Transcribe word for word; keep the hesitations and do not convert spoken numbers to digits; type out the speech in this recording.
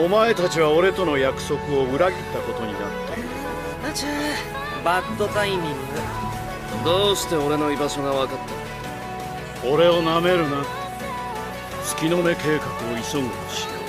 お前たちは俺との約束を裏切ったことになっている。 あちゃー、バッドタイミング。 どうして俺の居場所が分かった？ 俺をなめるな。月の目計画を急ぐしよう。